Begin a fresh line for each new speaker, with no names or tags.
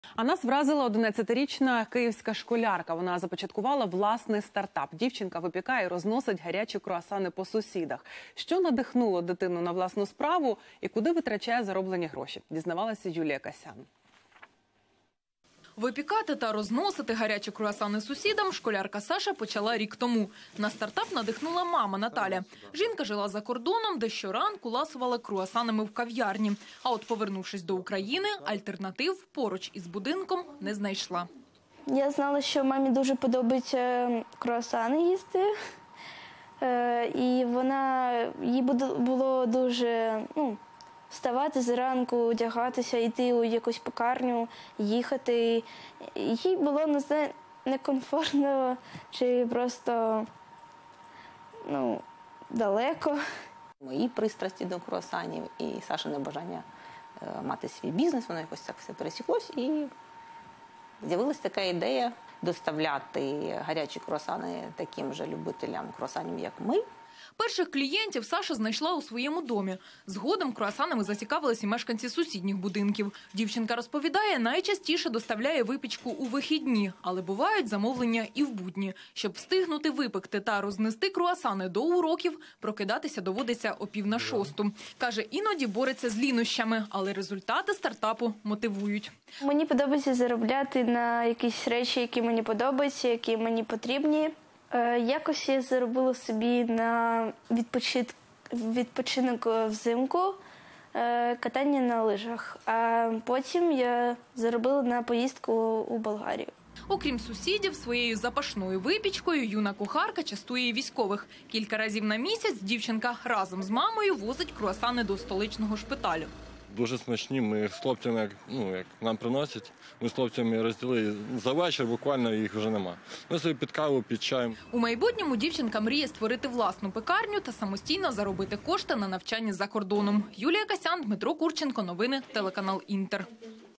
А нас вразила 11-річна київська школярка. Вона започаткувала власний стартап. Дівчинка випікає і розносить гарячі круасани по сусідах. Що надихнуло дитину на власну справу і куди витрачає зароблені гроші? Дізнавалася Юлія Касян.
Випікати та розносити гарячі круасани сусідам школярка Саша почала рік тому. На стартап надихнула мама Наталя. Жінка жила за кордоном, де щоранку ласувала круасанами в кав'ярні. А от повернувшись до України, альтернатив поруч із будинком не знайшла.
Я знала, що мамі дуже подобається круасани їсти. І їй було дуже... вставати зранку, одягатися, йти у якусь пекарню, їхати. Їй було некомфортно чи просто далеко.
Мої пристрасті до круасанів і Сашине бажання мати свій бізнес, воно якось так все пересіклось. І з'явилася така ідея доставляти гарячі круасани таким же любителям круасанів, як ми.
Перших клієнтів Саша знайшла у своєму домі. Згодом круасанами зацікавились і мешканці сусідніх будинків. Дівчинка розповідає, найчастіше доставляє випічку у вихідні, але бувають замовлення і в будні. Щоб встигнути випекти та рознести круасани до уроків, прокидатися доводиться о 5:45. Каже, іноді бореться з лінощами, але результати стартапу мотивують.
Мені подобається заробляти на якісь речі, які мені подобаються, які мені потрібні. Якось я заробила собі на відпочинок взимку, катання на лижах, а потім я заробила на поїздку у Болгарію.
Окрім сусідів, своєю запашною випічкою юна кухарка частує і військових. Кілька разів на місяць дівчинка разом з мамою возить круасани до столичного шпиталю.
Дуже смачні, ми з хлопцями, як нам приносять, ми з хлопцями розділили за вечір, буквально їх вже нема. Ми собі під каву, під чаєм.
У майбутньому дівчинка мріє створити власну пекарню та самостійно заробити кошти на навчання за кордоном. Юлія Касян, Дмитро Курченко, новини, телеканал Інтер.